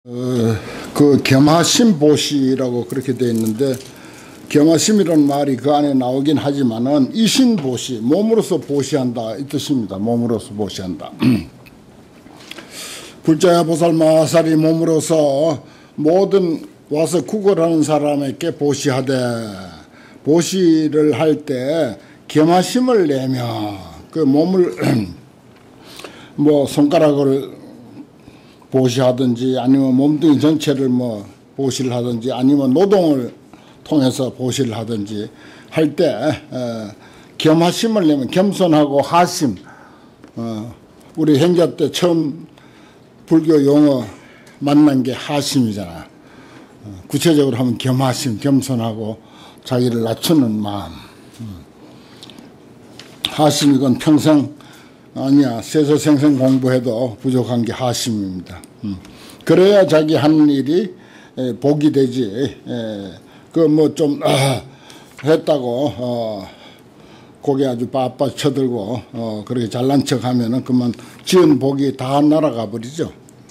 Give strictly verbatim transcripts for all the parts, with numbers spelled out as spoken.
어, 그 겸하심 보시라고 그렇게 되어 있는데, 겸하심이라는 말이 그 안에 나오긴 하지만은 이신 보시, 몸으로서 보시한다 이 뜻입니다. 몸으로서 보시한다. 불자야 보살 마살이 몸으로서 모든 와서 구걸하는 사람에게 보시하되, 보시를 할 때 겸하심을 내며 그 몸을 뭐 손가락을 보시하든지 아니면 몸뚱이 전체를 뭐 보시를 하든지 아니면 노동을 통해서 보시를 하든지 할 때 어, 겸하심을 내면 겸손하고 하심, 어, 우리 행자 때 처음 불교 용어 만난 게 하심이잖아. 어, 구체적으로 하면 겸하심, 겸손하고 자기를 낮추는 마음. 음. 하심 이건 평생 아니야 세서생생 공부해도 부족한 게 하심입니다. 음. 그래야 자기 하는 일이 에, 복이 되지. 그 뭐 좀 아, 했다고 어, 고개 아주 바빠 쳐들고 어, 그렇게 잘난 척하면은 그만 지은 복이 다 날아가 버리죠.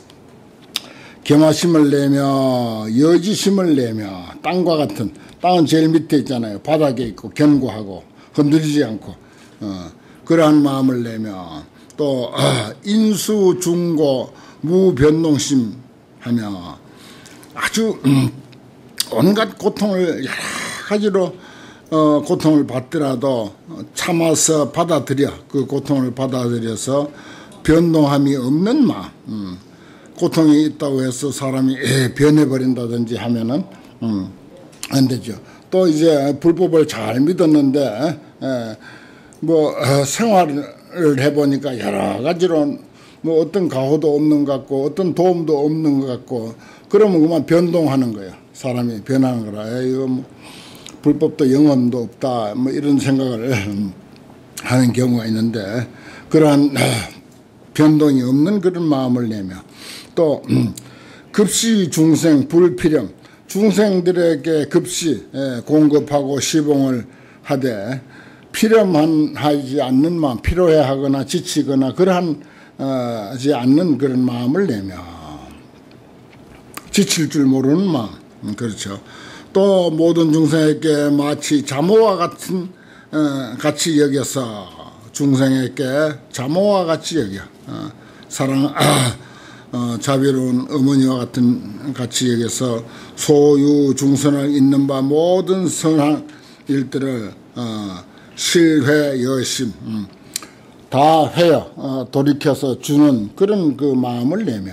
겸하심을 내며 여지심을 내며 땅과 같은, 땅은 제일 밑에 있잖아요. 바닥에 있고 견고하고 흔들리지 않고 어, 그러한 마음을 내며 또 어, 인수중고 무변동심 하며 아주 음, 온갖 고통을 여러 가지로 어, 고통을 받더라도 참아서 받아들여 그 고통을 받아들여서 변동함이 없는 마음. 음, 고통이 있다고 해서 사람이 에, 변해버린다든지 하면은 음, 안 되죠. 또 이제 불법을 잘 믿었는데 에, 뭐 어, 생활을 해보니까 여러 가지로 뭐 어떤 가호도 없는 것 같고 어떤 도움도 없는 것 같고 그러면 그만 변동하는 거예요. 사람이 변하는 거라. 이거 뭐 불법도 영혼도 없다 뭐 이런 생각을 하는 경우가 있는데, 그러한 변동이 없는 그런 마음을 내며 또 급시 중생 불필염, 중생들에게 급시 공급하고 시봉을 하되 필요하지 않는 마음, 필요해하거나 지치거나 그러한 어, 하지 않는 그런 마음을 내며 지칠 줄 모르는 마음. 그렇죠. 또 모든 중생에게 마치 자모와 같은 어, 같이 여겨서 중생에게 자모와 같이 여겨 어, 사랑 아, 어, 자비로운 어머니와 같은 같이 여겨서 소유 중선을 잇는 바 모든 선한 일들을 어, 실회 여심 음, 다 회여 어, 돌이켜서 주는 그런 그 마음을 내며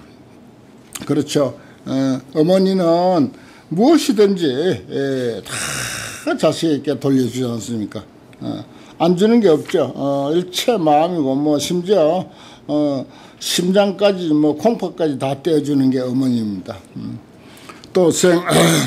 그렇죠. 어, 어머니는 무엇이든지 에, 다 자식에게 돌려주지 않습니까? 어, 안 주는 게 없죠. 어, 일체 마음이고 뭐 심지어 어, 심장까지 뭐 콩팥까지 다 떼어주는 게 어머니입니다. 음. 또 생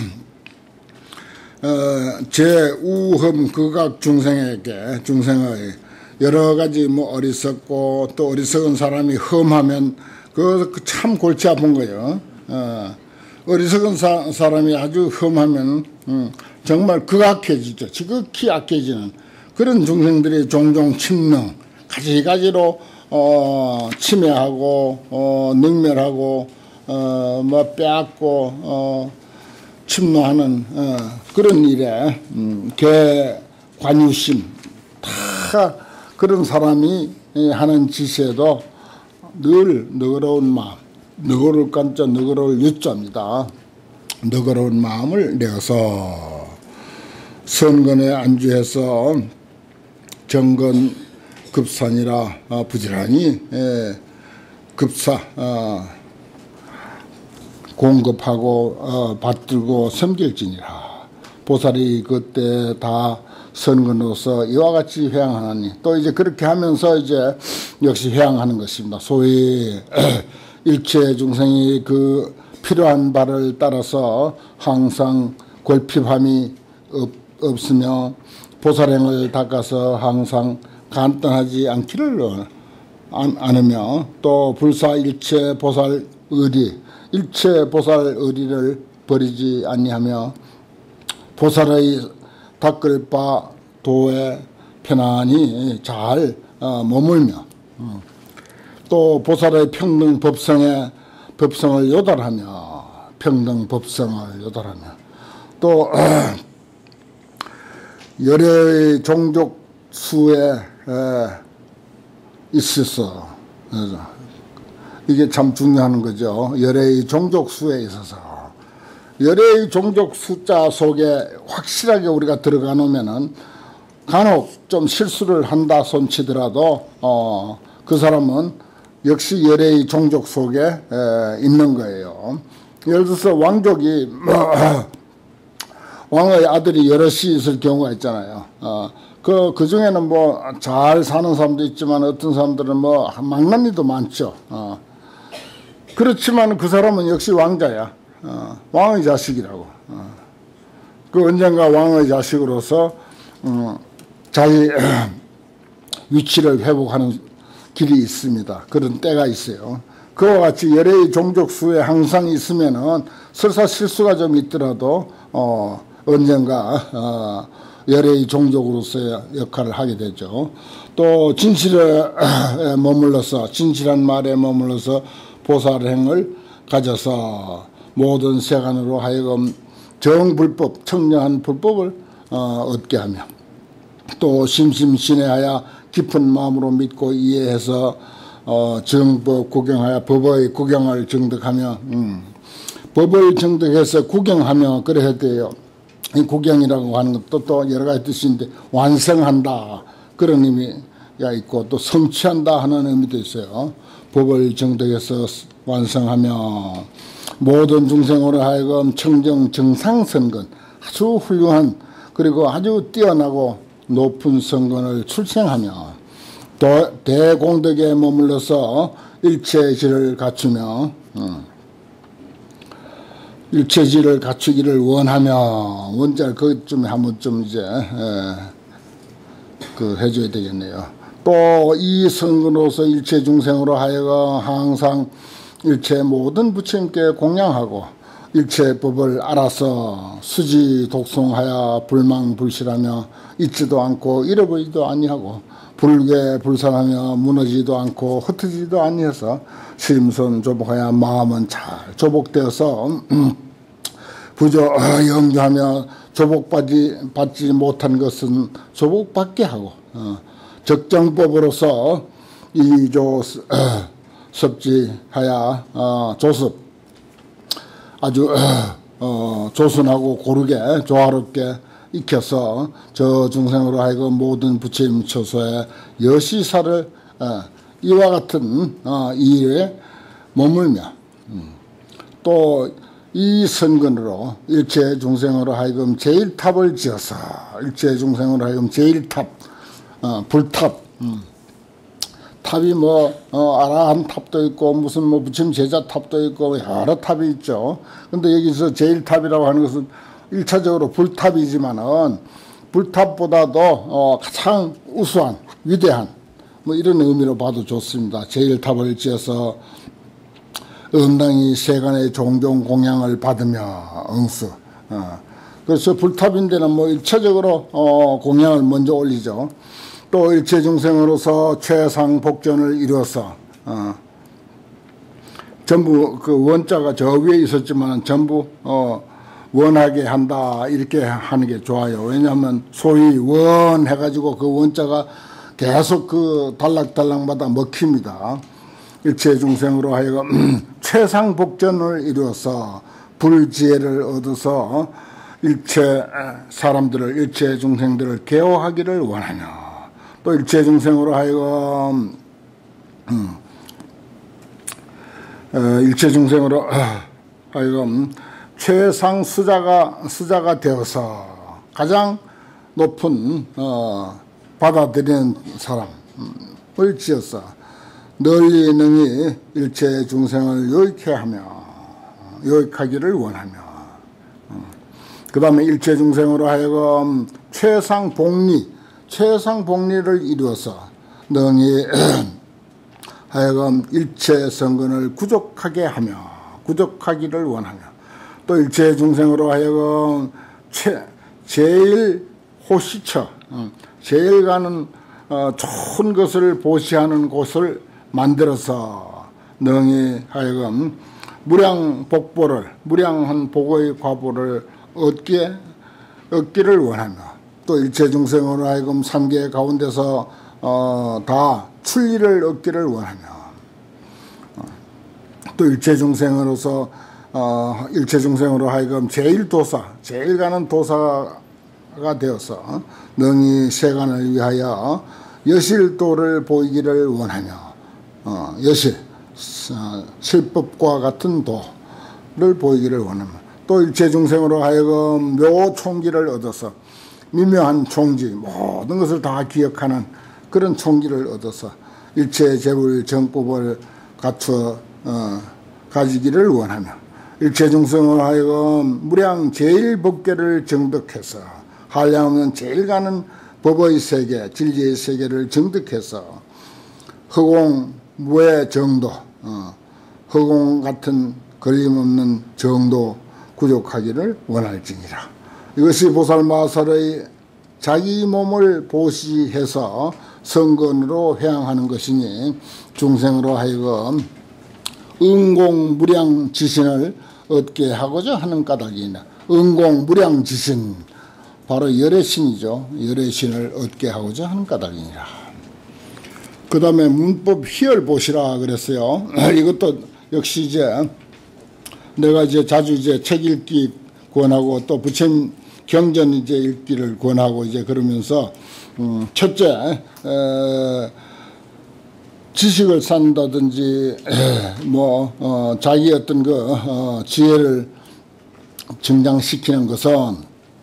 어, 제우흠 극악 중생에게 중생의 여러 가지 뭐 어리석고 또 어리석은 사람이 험하면 그 참 골치 아픈 거예요. 어, 어리석은 사, 사람이 아주 험하면 음, 정말 극악해지죠. 지극히 악해지는 그런 중생들이 종종 침능 가지가지로 어, 침해하고 어, 능멸하고 어, 뭐 빼앗고 어, 침노하는 어, 그런 일에 음, 개관유심 다 그런 사람이 하는 짓에도 늘 너그러운 마음, 너그러울 깐자 너그러울 유자입니다. 너그러운 마음을 내어서 선건에 안주해서 정건 급산이라 어, 부지런히 예, 급사 어, 공급하고 어, 받들고 섬길지니라. 보살이 그때 다 선근으로서 이와 같이 회양하나니 또 이제 그렇게 하면서 이제 역시 회양하는 것입니다. 소위 일체 중생이 그 필요한 바를 따라서 항상 골핍함이 없, 없으며 보살행을 닦아서 항상 간단하지 않기를 안, 않으며 또 불사 일체 보살 의리 일체 보살 의리를 버리지 아니하며 보살의 닦을 바 도에 편안히 잘 어, 머물며 음. 또 보살의 평등 법성에 법성을 요달하며 평등 법성을 요달하며 또 여러 종족 수에 있어서 이게 참 중요한 거죠. 여러 종족 수에 있어서 여러 종족 숫자 속에 확실하게 우리가 들어가 놓으면은 간혹 좀 실수를 한다 손치더라도 어, 그 사람은 역시 여러 종족 속에 에, 있는 거예요. 예를 들어서 왕족이 왕의 아들이 여럿이 있을 경우가 있잖아요. 어, 그, 그 중에는 뭐 잘 사는 사람도 있지만 어떤 사람들은 뭐 망나니도 많죠. 어. 그렇지만 그 사람은 역시 왕자야. 어, 왕의 자식이라고. 어. 그 언젠가 왕의 자식으로서 음, 자기 위치를 회복하는 길이 있습니다. 그런 때가 있어요. 그와 같이 여러 종족 수에 항상 있으면은 설사 실수가 좀 있더라도 어, 언젠가 어, 여러 종족으로서의 역할을 하게 되죠. 또 진실에 머물러서 진실한 말에 머물러서 보살행을 가져서 모든 세간으로 하여금 정불법 청량한 불법을 어, 얻게 하며 또 심심신회하여 깊은 마음으로 믿고 이해해서 어, 정법 구경하여 법의 구경을 정득하며 음, 법을 정득해서 구경하며 그래야 돼요. 이 구경이라고 하는 것도 또 여러 가지 뜻인데 완성한다 그런 의미가 있고 또 성취한다 하는 의미도 있어요. 법을 정득해서 완성하며 모든 중생으로 하여금 청정 정상선건 아주 훌륭한 그리고 아주 뛰어나고 높은 선건을 출생하며 또 대공덕에 머물러서 일체질을 갖추며 음. 일체질을 갖추기를 원하며 원자를 그쯤에 한번 좀 이제 에, 그 해줘야 되겠네요. 또 이 선근으로서 일체 중생으로 하여금 항상 일체 모든 부처님께 공양하고 일체 법을 알아서 수지 독송하여 불망불실하며 잊지도 않고 잃어버리지도 아니하고 불괴 불산하며 무너지지도 않고 흩어지지도 아니해서 심선 조복하여 마음은 잘 조복되어서 부조 영주하며 조복받지 받지 못한 것은 조복받게 하고 어, 적정법으로서 이조 섭지하여 어, 조습 아주 어, 조순하고 고르게 조화롭게 익혀서 저 중생으로 하여금 모든 부처님 처소에 여시사를 어, 이와 같은 어, 이 일에 머물며 음, 또 이 선근으로 일체 중생으로 하여금 제일탑을 지어서 일체 중생으로 하여금 제일탑 어, 불탑 음. 탑이 뭐 어, 아라한 탑도 있고 무슨 뭐 부처님 제자 탑도 있고 여러 탑이 있죠. 근데 여기서 제일탑이라고 하는 것은 일차적으로 불탑이지만은 불탑보다도 어, 가장 우수한 위대한 뭐 이런 의미로 봐도 좋습니다. 제일탑을 지어서 응당이 세간의 종종 공양을 받으며 응수. 어. 그래서 불탑인데는 뭐 일차적으로 어, 공양을 먼저 올리죠. 또 일체 중생으로서 최상 복전을 이루어서 어, 전부 그 원자가 저 위에 있었지만 전부 어, 원하게 한다 이렇게 하는 게 좋아요. 왜냐하면 소위 원 해가지고 그 원자가 계속 그 단락단락마다 먹힙니다. 일체 중생으로 하여금 최상 복전을 이루어서 불지혜를 얻어서 일체 사람들을 일체 중생들을 개호하기를 원하며 또 일체 중생으로 하여금 음, 어, 일체 중생으로 하여금 최상 수자가 수자가 되어서 가장 높은 어, 받아들이는 사람을 지어서 널리 능히 일체 중생을 요익해 하며 요익하기를 원하며 그 다음에 일체 중생으로 하여금 최상 복리 최상 복리를 이루어서 능히 하여금 일체 성근을 구족하게 하며 구족하기를 원하며 또 일체 중생으로 하여금 최, 제일 호시처 제일 가는 어, 좋은 것을 보시하는 곳을 만들어서 능히 하여금 무량 복보를, 무량한 복의 과보를 얻게, 얻기를 원하며, 또 일체 중생으로 하여금 삼계 가운데서 어, 다 출리를 얻기를 원하며, 어, 또 일체 중생으로서 어, 일체 중생으로 하여금 제일 도사, 제일 가는 도사가 되어서 능히 세간을 위하여 여실도를 보이기를 원하며, 어, 여실, 어, 실법과 같은 도를 보이기를 원하며, 또 일체 중생으로 하여금 묘총기를 얻어서 미묘한 총지, 모든 것을 다 기억하는 그런 총기를 얻어서 일체 재불 정법을 갖춰 어, 가지기를 원하며, 일체 중생으로 하여금 무량 제일법계를 정득해서 한량없는 제일 가는 법의 세계, 진리의 세계를 정득해서 허공 무의 정도, 어, 허공 같은 걸림없는 정도 구족하기를 원할지니라. 이것이 보살마살의 자기 몸을 보시해서 성건으로 회항하는 것이니 중생으로 하여금 응공무량 지신을 얻게 하고자 하는 까닭이나, 응공무량 지신, 바로 열애신이죠. 열애신을 얻게 하고자 하는 까닭이니라. 그 다음에 문법 희열 보시라 그랬어요. 이것도 역시 이제 내가 이제 자주 이제 책 읽기 권하고 또 부처님 경전 이제 읽기를 권하고 이제 그러면서 음 첫째 에 지식을 쌓는다든지 뭐 어 자기 어떤 그 어 지혜를 증장시키는 것은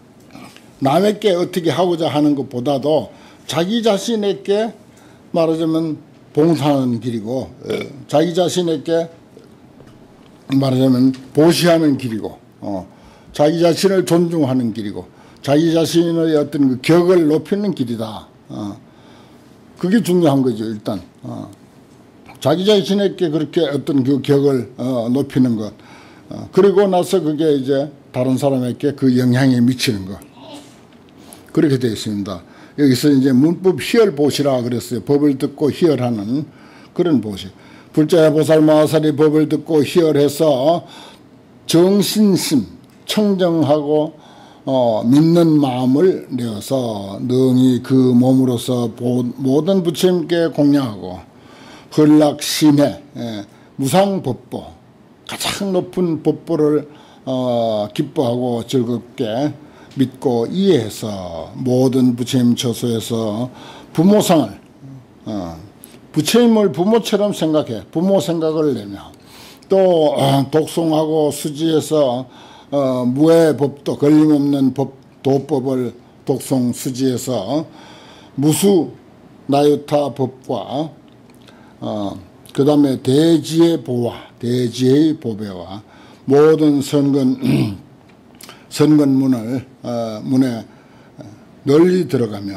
남에게 어떻게 하고자 하는 것보다도 자기 자신에게 말하자면 봉사하는 길이고, 자기 자신에게 말하자면 보시하는 길이고, 어, 자기 자신을 존중하는 길이고, 자기 자신의 어떤 그 격을 높이는 길이다. 어, 그게 중요한 거죠, 일단. 어, 자기 자신에게 그렇게 어떤 그 격을 어, 높이는 것. 어, 그리고 나서 그게 이제 다른 사람에게 그 영향이 미치는 것. 그렇게 되어 있습니다. 여기서 이제 문법 희열 보시라 그랬어요. 법을 듣고 희열하는 그런 보시. 불자야 보살마살이 법을 듣고 희열해서 정신심, 청정하고 어, 믿는 마음을 내어서 능히 그 몸으로서 모든 부처님께 공양하고 헌락심해 예, 무상법보, 가장 높은 법보를 어, 기뻐하고 즐겁게 믿고 이해해서 모든 부처님 처소에서 부모상을 어, 부처님을 부모처럼 생각해 부모 생각을 내며 또 어, 독송하고 수지해서 어, 무의 법도 걸림없는 법 도법을 독송 수지해서 무수 나유타 법과 어, 그 다음에 대지의 보화 대지의 보배와 모든 선근 선건문을 어, 문에 널리 들어가며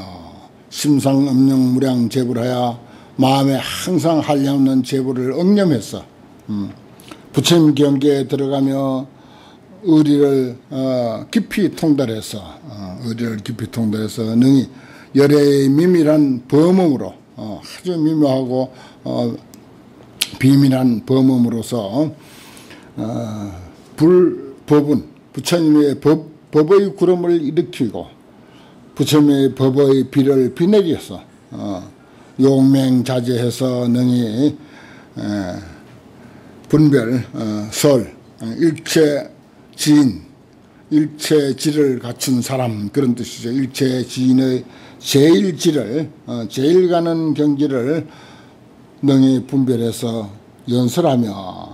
심상엄령 무량 제불하여 마음에 항상 한량없는 제불을 엉념해서 음, 부처님 경계에 들어가며 의리를 어, 깊이 통달해서 어, 의리를 깊이 통달해서 능히 열애의 미밀한 범음으로 어, 아주 미묘하고 어, 비밀한 범음으로서 어, 불법은 부처님의 법, 법의 구름을 일으키고 부처님의 법의 비를 비내려서 어, 용맹자제해서 능히 에, 분별, 어, 설, 일체 지인, 일체 지를 갖춘 사람 그런 뜻이죠. 일체 지인의 제일 지를 어, 제일 가는 경지를 능히 분별해서 연설하며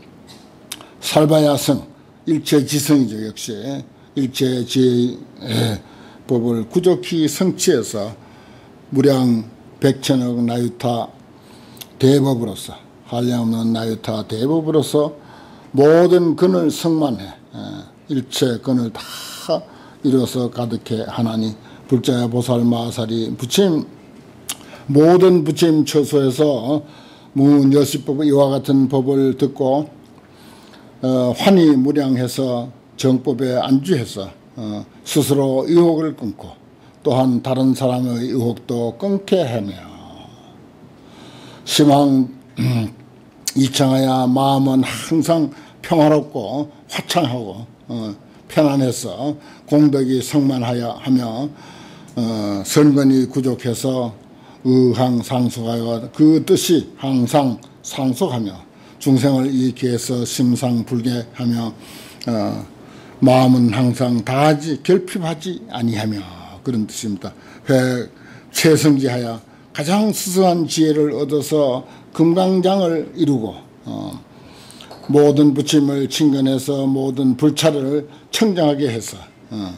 살바야성 일체 지성이죠. 역시 일체 지의 법을 구족히 성취해서 무량 백천억 나유타 대법으로서 한량없는 나유타 대법으로서 모든 근을 성만해 일체 근을 다 이뤄서 가득해 하나니 불자야 보살마살이 부처님 모든 부처님 처소에서 무은여시법 이와 같은 법을 듣고 어, 환히 무량해서 정법에 안주해서 어, 스스로 의혹을 끊고 또한 다른 사람의 의혹도 끊게 하며 심항 이창하여 마음은 항상 평화롭고 화창하고 어, 편안해서 공덕이 성만하여 하며 어, 선건이 구족해서 의항상속하여 그 뜻이 항상 상속하며 중생을 이익해 해서 심상불개하며 어, 마음은 항상 다하지 결핍하지 아니하며 그런 뜻입니다. 회 최성지하여 가장 스승한 지혜를 얻어서 금강장을 이루고 어, 모든 부침을 친근해서 모든 불찰을 청정하게 해서 어,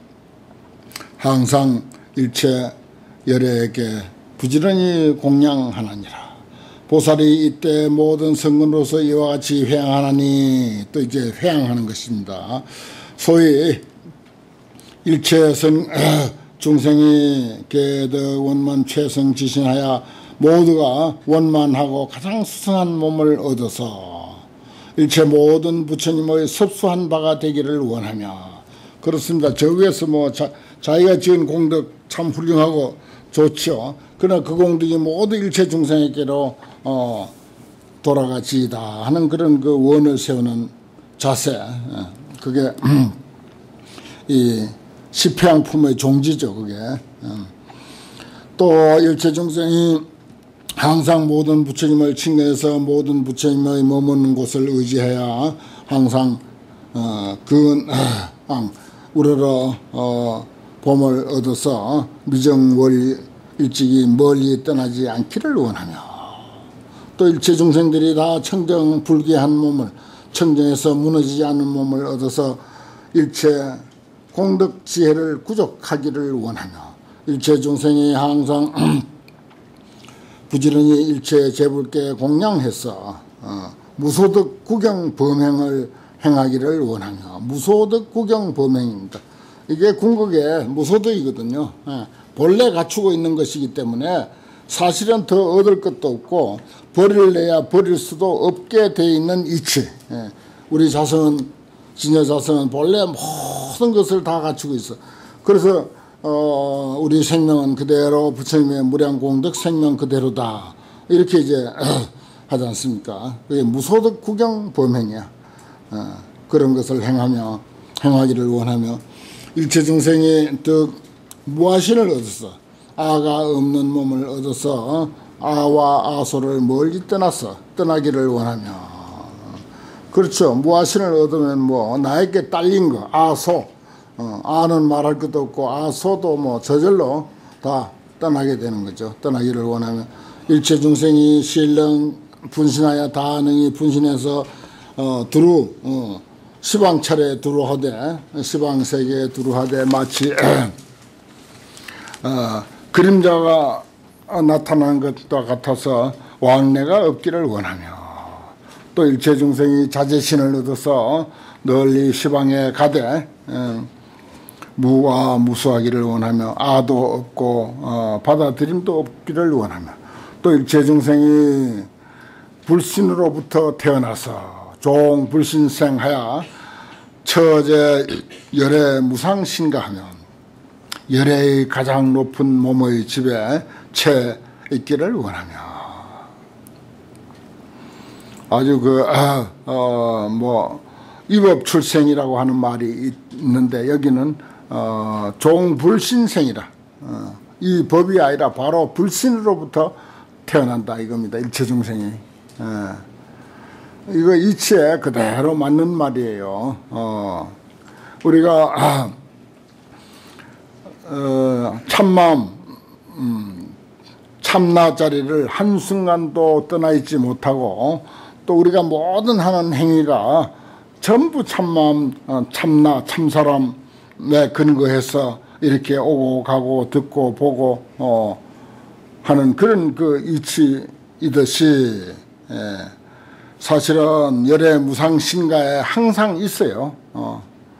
항상 일체 열애에게 부지런히 공양하나니라. 보살이 이때 모든 성근으로서 이와 같이 회양하나니 또 이제 회양하는 것입니다. 소위 일체 성 중생이 계덕 원만 최성 지신하여 모두가 원만하고 가장 수승한 몸을 얻어서 일체 모든 부처님의 섭수한 바가 되기를 원하며 그렇습니다. 저 위에서 뭐 자, 자기가 지은 공덕 참 훌륭하고 좋죠. 그러나 그 공덕이 모두 일체 중생에게로 어, 돌아가지이다 하는 그런 그 원을 세우는 자세. 그게 이 십회양품의 종지죠. 그게. 또 일체 중생이 항상 모든 부처님을 친근해서 모든 부처님의 머무는 곳을 의지해야 항상 어, 그 어, 우러러 어, 봄을 얻어서 미정월 일찍이 멀리 떠나지 않기를 원하며 또 일체 중생들이 다 청정불개한 몸을 청정해서 무너지지 않는 몸을 얻어서 일체 공덕 지혜를 구족하기를 원하며 일체 중생이 항상 부지런히 일체 재불께 공양해서 어, 무소득 구경 범행을 행하기를 원하며 무소득 구경 범행입니다. 이게 궁극의 무소득이거든요. 예, 본래 갖추고 있는 것이기 때문에 사실은 더 얻을 것도 없고 버릴래야 버릴 수도 없게 돼 있는 이치. 예, 우리 자성은 진여 자성은 본래 모든 것을 다 갖추고 있어. 그래서 어, 우리 생명은 그대로 부처님의 무량공덕 생명 그대로다. 이렇게 이제 하지 않습니까? 그게 무소득 구경 범행이야. 어, 그런 것을 행하며 행하기를 원하며 일체 중생이 즉 무아신을 얻어서 아가 없는 몸을 얻어서 아와 아소를 멀리 떠나서 떠나기를 원하며 그렇죠. 무아신을 얻으면 뭐 나에게 딸린 거 아소 어, 아는 말할 것도 없고 아소도 뭐 저절로 다 떠나게 되는 거죠. 떠나기를 원하며 일체 중생이 신령 분신하여 다능히 분신해서 어, 두루 어, 시방찰에 두루하되 시방세계에 두루하되 마치 어, 그림자가 나타난 것과 같아서 왕래가 없기를 원하며 또 일체 중생이 자제신을 얻어서 널리 시방에 가되 어, 무와 무수하기를 원하며 아도 없고 어, 받아들임도 없기를 원하며 또 일체 중생이 불신으로부터 태어나서 종 불신생하여 처제 열애 무상신가하며 열애의 가장 높은 몸의 집에 채 있기를 원하며 아주 그 아, 어, 뭐 입업출생이라고 하는 말이 있는데 여기는 어, 종불신생이라 어, 이 법이 아니라 바로 불신으로부터 태어난다 이겁니다. 일체 중생이 어, 이거 이치에 그대로 맞는 말이에요. 어, 우리가 아, 어, 참마음 음, 참나 자리를 한순간도 떠나 있지 못하고 또 우리가 모든 하는 행위가 전부 참마음 어, 참나 참사람에 근거해서 이렇게 오고 가고 듣고 보고 어, 하는 그런 그 이치이듯이 예, 사실은 열애 무상신가에 항상 있어요. 어.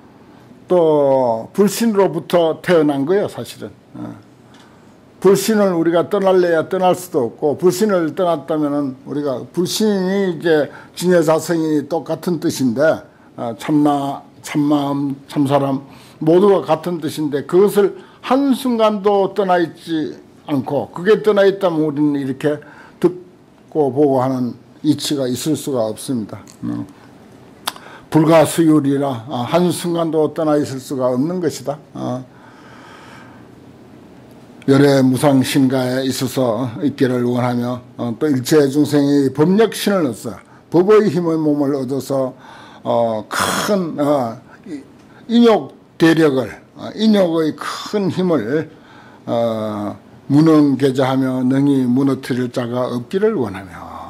또 불신으로부터 태어난 거예요. 사실은 어. 불신을 우리가 떠날래야 떠날 수도 없고 불신을 떠났다면은 우리가 불신이 이제 진여자성이 똑같은 뜻인데 어, 참나 참마음 참사람 모두가 같은 뜻인데 그것을 한순간도 떠나 있지 않고 그게 떠나 있다면 우리는 이렇게 듣고 보고 하는 이치가 있을 수가 없습니다. 불가수율이라 한순간도 떠나 있을 수가 없는 것이다. 열애 무상신가에 있어서 있기를 원하며 또 일체 중생이 법력신을 얻어 법의 힘의 몸을 얻어서 큰 인욕 대력을 인욕의 큰 힘을 무능계좌하며 능히 무너뜨릴 자가 없기를 원하며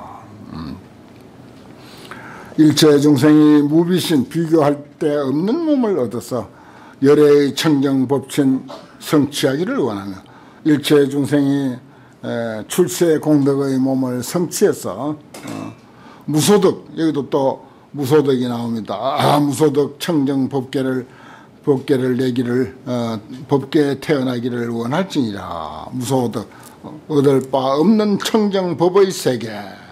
일체 중생이 무비신 비교할 데 없는 몸을 얻어서 열애의 청정법ችን 성취하기를 원하며 일체 중생이 출세 공덕의 몸을 성취해서 무소득, 여기도 또 무소득이 나옵니다. 아, 무소득 청정 법계를 법계를 내기를 어, 법계에 태어나기를 원할지니라. 무소득 얻을 바 없는 청정 법의 세계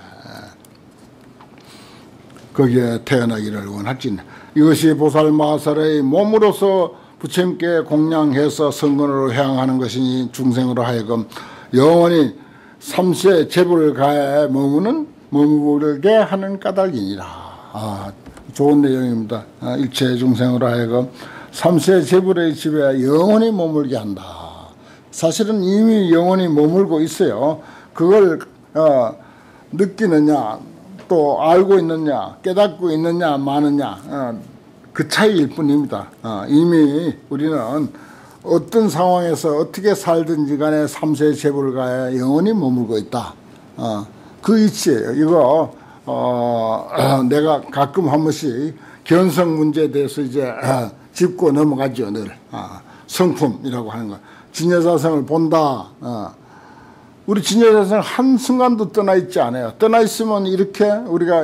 거기에 태어나기를 원할지니라. 이것이 보살마살의 몸으로서 부처님께 공양해서 성근으로 향하는 것이니 중생으로 하여금 영원히 삼세 재불가에 머무는 머무르게 하는 까닭이니라. 아, 좋은 내용입니다. 아, 일체 중생으로 하여금 삼세 재불의 집에 영원히 머물게 한다. 사실은 이미 영원히 머물고 있어요. 그걸 어, 느끼느냐 또 알고 있느냐 깨닫고 있느냐 마느냐 어, 그 차이일 뿐입니다. 어, 이미 우리는 어떤 상황에서 어떻게 살든지 간에 삼세 재불가에 영원히 머물고 있다. 어, 그 이치예요. 이거 어, 어, 내가 가끔 한 번씩 견성 문제에 대해서 이제 어, 짚고 넘어가죠. 늘 어, 성품이라고 하는 거. 진여사성을 본다. 어. 우리 진여사성 한순간도 떠나 있지 않아요. 떠나 있으면 이렇게 우리가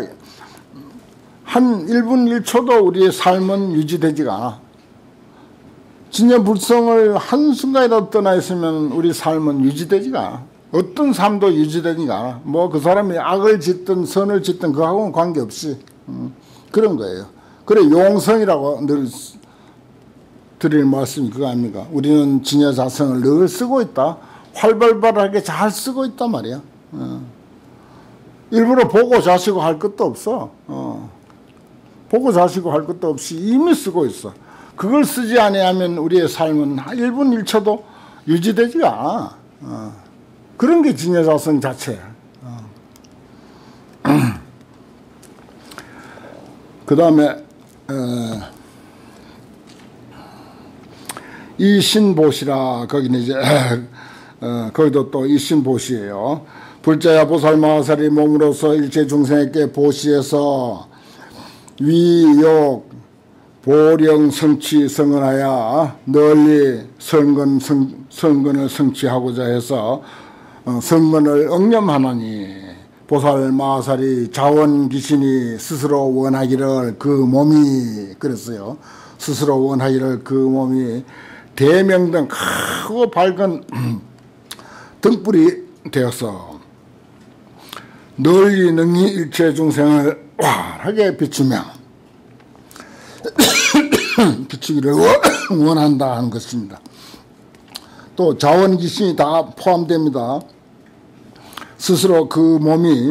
한 일 분 일 초도 우리의 삶은 유지되지가 않아. 진여불성을 한순간이라도 떠나 있으면 우리 삶은 유지되지가 않아. 어떤 삶도 유지되지가 않아. 뭐 그 사람이 악을 짓든 선을 짓든 그하고는 관계없이 음, 그런 거예요. 그래 용성이라고 늘 드릴 말씀이 그거 아닙니까? 우리는 진여사성을 늘 쓰고 있다. 활발발하게 잘 쓰고 있단 말이야. 어. 일부러 보고 자시고 할 것도 없어. 어. 보고 자시고 할 것도 없이 이미 쓰고 있어. 그걸 쓰지 아니하면 우리의 삶은 일 분 일 초도 유지되지가 않아. 어. 그런 게 진여사성 자체야. 어. 그 다음에 어, 이신보시라 거기는 이제 어, 거기도 또 이신보시예요. 불자야 보살마살이 몸으로서 일체 중생에게 보시해서 위욕 보령 성취 성언하여 널리 성근 성, 성근을 성취하고자 해서 어, 성근을 억념하나니 보살마살이 자원귀신이 스스로 원하기를 그 몸이 그랬어요. 스스로 원하기를 그 몸이 대명등 크고 밝은 등불이 되어서 널리 능히 일체 중생을 환하게 비추며 비추기를 원한다 하는 것입니다. 또 자원귀신이 다 포함됩니다. 스스로 그 몸이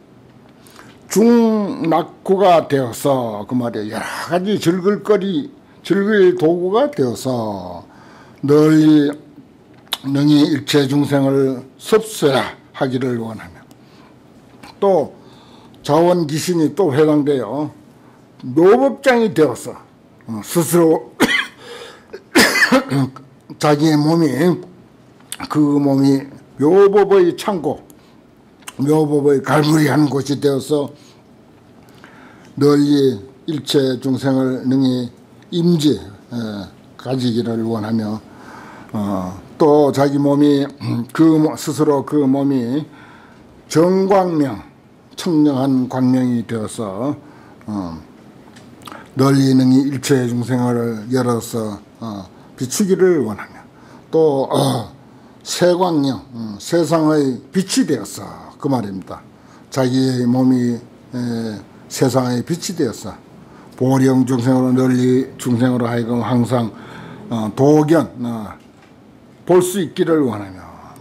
중낙구가 되어서 그 말이에요. 여러 가지 즐길거리 즐길 도구가 되어서 널리 능히 일체 중생을 섭세하기를 원하며 또 자원귀신이 또 해당돼요. 묘법장이 되어서 스스로 자기의 몸이 그 몸이 묘법의 창고 묘법의 갈무리하는 곳이 되어서 널리 일체 중생을 능히 임지 가지기를 원하며 어, 또 자기 몸이 그 스스로 그 몸이 정광명 청명한 광명이 되어서 어, 널리 능히 일체 중생을 열어서 어, 비추기를 원하며 또 어, 세광명 음, 세상의 빛이 되어서 그 말입니다. 자기의 몸이 에, 세상의 빛이 되어서 보령 중생으로 널리 중생으로 하여금 항상 어, 도견 어, 볼 수 있기를 원하며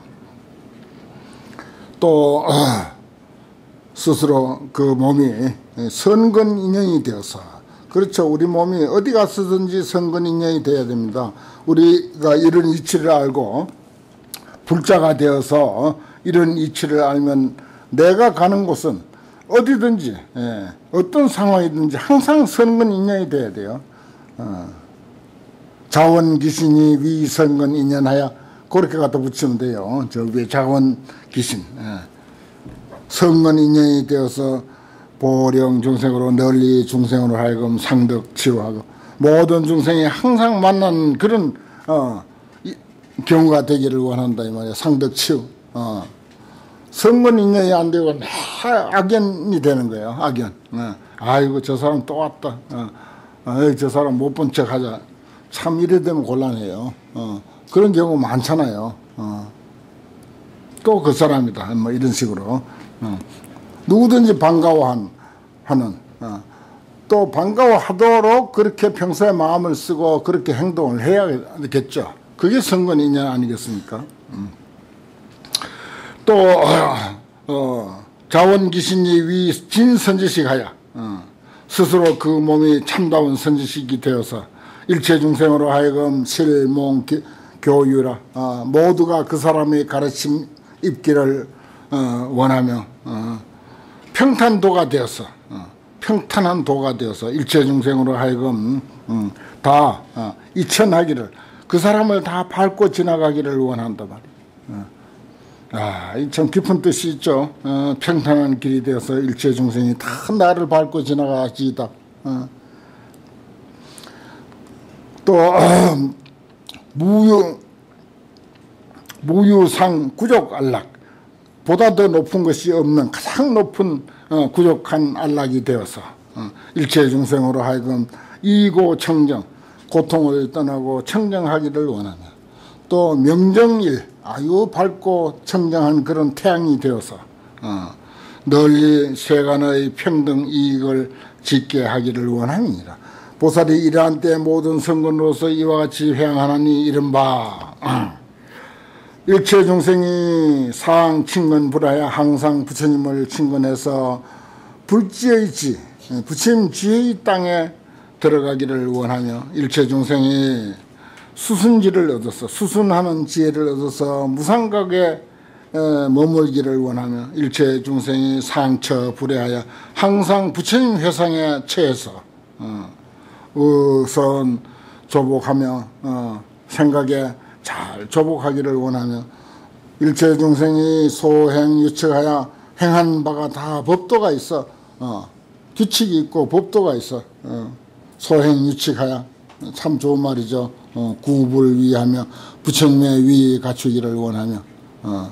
또 어, 스스로 그 몸이 선근 인연이 되어서 그렇죠. 우리 몸이 어디 가서든지 선근인연이 돼야 됩니다. 우리가 이런 이치를 알고 불자가 되어서 이런 이치를 알면 내가 가는 곳은 어디든지 예, 어떤 상황이든지 항상 선근인연이 돼야 돼요. 어. 자원귀신이 위선근인연하여 그렇게 갖다 붙이면 돼요. 저 위에 자원귀신 예. 선근인연이 되어서 보령 중생으로 널리 중생으로 하여금 상덕치유하고 모든 중생이 항상 만난 그런 어, 이, 경우가 되기를 원한다 이 말이야. 상덕치유. 어. 선근인연이 안 되고 악연이 되는 거예요. 악연. 어. 아이고 저 사람 또 왔다. 어. 어이, 저 사람 못 본 척 하자. 참 이래 되면 곤란해요. 어. 그런 경우 많잖아요. 어. 또 그 사람이다. 뭐 이런 식으로. 어. 누구든지 반가워하는 어. 또 반가워하도록 그렇게 평소에 마음을 쓰고 그렇게 행동을 해야겠죠. 그게 선근인연 아니겠습니까? 음. 또 어, 자원귀신이 위 진선지식 하여 어. 스스로 그 몸이 참다운 선지식이 되어서 일체중생으로 하여금 실몽 교유라 어. 모두가 그 사람의 가르침 입기를 어, 원하며 어. 평탄도가 되어서 어. 평탄한 도가 되어서 일체중생으로 하여금 음, 다 어, 이천하기를 그 사람을 다 밟고 지나가기를 원한다 말이야. 어. 아, 참 깊은 뜻이 있죠. 어, 평탄한 길이 되어서 일체중생이 다 나를 밟고 지나가지다. 어. 또 어, 무유 무유상 구족 안락 보다 더 높은 것이 없는 가장 높은 어, 구족한 안락이 되어서 어, 일체중생으로 하여금 이고 청정 고통을 떠나고 청정하기를 원하며 또 명정일 아유 밝고 청정한 그런 태양이 되어서 어, 널리 세간의 평등 이익을 짓게 하기를 원함이니라. 보살이 이러한 때 모든 선근으로서 이와 같이 회양하나니 이른바 일체 중생이 상 친근 불하여 항상 부처님을 친근해서 불지의 지 부처님 지의 땅에 들어가기를 원하며 일체 중생이 수순지를 얻어서 수순하는 지혜를 얻어서 무상각에 머물기를 원하며 일체 중생이 상처 불회하여 항상 부처님 회상에 처해서 어, 우선 조복하며 어, 생각에 잘 조복하기를 원하며 일체 중생이 소행 유측하여 행한 바가 다 법도가 있어 어, 규칙이 있고 법도가 있어 어, 소행 유측하여 참 좋은 말이죠. 어, 구불 위하며 부처님의 위 갖추기를 원하며 어,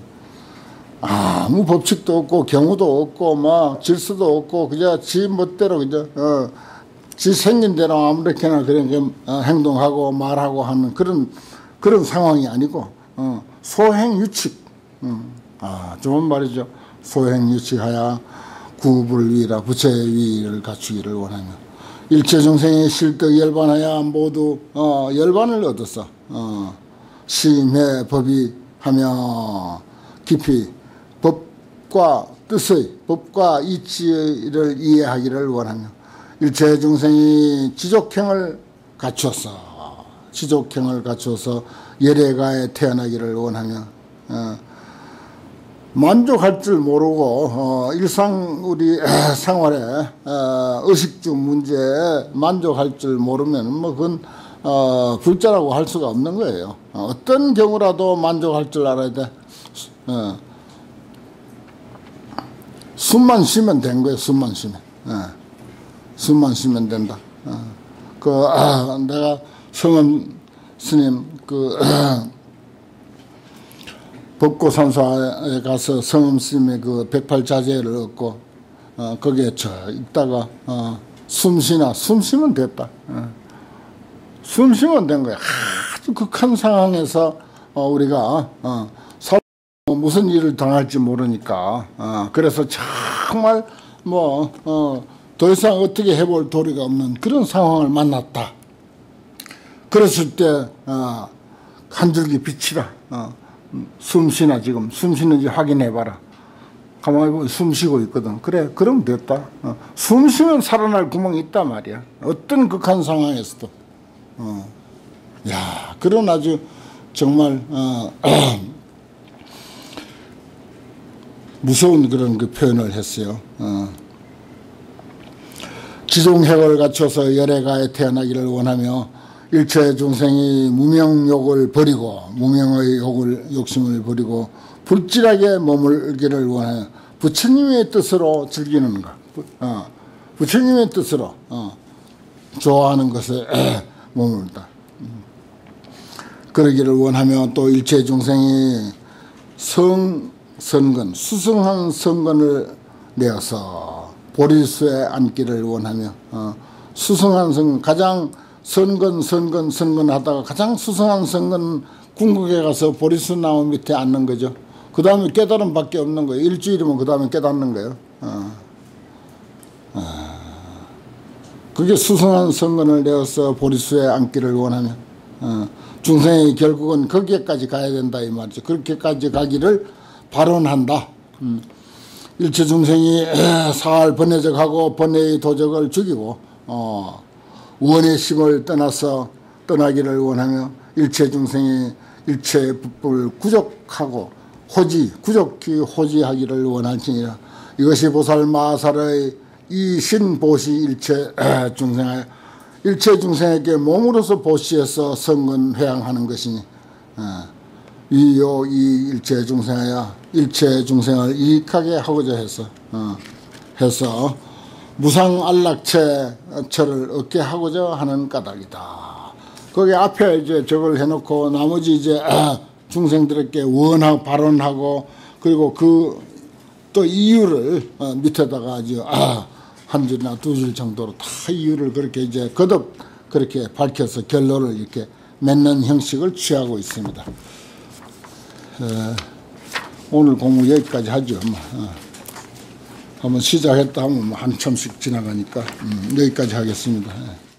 아무 법칙도 없고 경우도 없고 막 질서도 없고 그저 지 멋대로 그저 어, 지 생긴 대로 아무렇게나 그런 어, 행동하고 말하고 하는 그런 그런 상황이 아니고 어, 소행유칙 음, 아 좋은 말이죠. 소행유칙하여 구불위라 부처의 위를 갖추기를 원하며 일체중생의 실득 열반하여 모두 어, 열반을 얻었어. 어, 심해 법이하며 깊이 법과 뜻의 법과 이치를 이해하기를 원하며 일체중생이 지족행을 갖추었어. 지족행을 갖추어서 열애가에 태어나기를 원하며 어, 만족할 줄 모르고 어, 일상 우리 생활에 어, 의식주 문제에 만족할 줄 모르면 뭐 그건 어, 불자라고 할 수가 없는 거예요. 어, 어떤 경우라도 만족할 줄 알아야 돼. 어, 숨만 쉬면 된 거예요. 숨만 쉬면 어, 숨만 쉬면 된다. 어, 그 아, 내가 성은 스님 그 법고산사에 가서 성음 스님의 그 백팔자재를 얻고 어, 거기에 저 있다가 어, 숨쉬나 숨쉬면 됐다. 어. 숨쉬면 된 거야. 아주 극한 상황에서 어, 우리가 어, 살 무슨 일을 당할지 모르니까 어, 그래서 정말 뭐 어, 더 이상 어떻게 해볼 도리가 없는 그런 상황을 만났다. 그랬을 때 어, 한 줄기 빛이라 어, 숨쉬나 지금 숨쉬는지 확인해봐라. 가만히 보면 숨 쉬고 있거든. 그래, 그럼 됐다. 어. 숨 쉬면 살아날 구멍이 있단 말이야. 어떤 극한 상황에서도. 어. 야, 그런 아주 정말 어, 무서운 그런 그 표현을 했어요. 어. 지종핵을 갖춰서 열애가에 태어나기를 원하며 일체 중생이 무명욕을 버리고 무명의 욕을 욕심을 버리고 불질하게 머물기를 원하여 부처님의 뜻으로 즐기는 것, 어. 부처님의 뜻으로 어. 좋아하는 것에 머물다. 그러기를 원하며 또 일체 중생이 성 선근 수승한 선근을 내어서 보리수에 앉기를 원하며 어. 수승한 선근 가장 선근 선근 선근 하다가 가장 수승한 선근 궁극에 가서 보리수 나무 밑에 앉는 거죠. 그 다음에 깨달음 밖에 없는 거예요. 일주일이면 그 다음에 깨닫는 거예요. 어. 어. 그게 수승한 선근을 내어서 보리수에 앉기를 원하며 어. 중생이 결국은 거기에까지 가야 된다 이 말이죠. 그렇게까지 가기를 발언한다. 음. 일체 중생이 사할 번뇌적하고 번뇌의 도적을 죽이고 어. 원의 심을 떠나서 떠나기를 원하며 일체 중생이 일체 법을 구족하고 호지, 구족히 호지하기를 원할지니라. 이것이 보살 마살의 이 신보시 일체 중생하여 일체 중생에게 몸으로서 보시해서 성근 회양하는 것이니 이요 이 일체 중생하여 일체 중생을 이익하게 하고자 해서 어, 해서 무상 안락체를 얻게 하고자 하는 까닭이다. 거기 앞에 이제 저걸 해놓고 나머지 이제 중생들에게 원하고 발언하고 그리고 그 또 이유를 어, 밑에다가 아주 아, 한 줄이나 두 줄 정도로 다 이유를 그렇게 이제 거듭 그렇게 밝혀서 결론을 이렇게 맺는 형식을 취하고 있습니다. 에, 오늘 공부 여기까지 하죠. 어. 한번 시작했다 하면 한참씩 지나가니까 음, 여기까지 하겠습니다.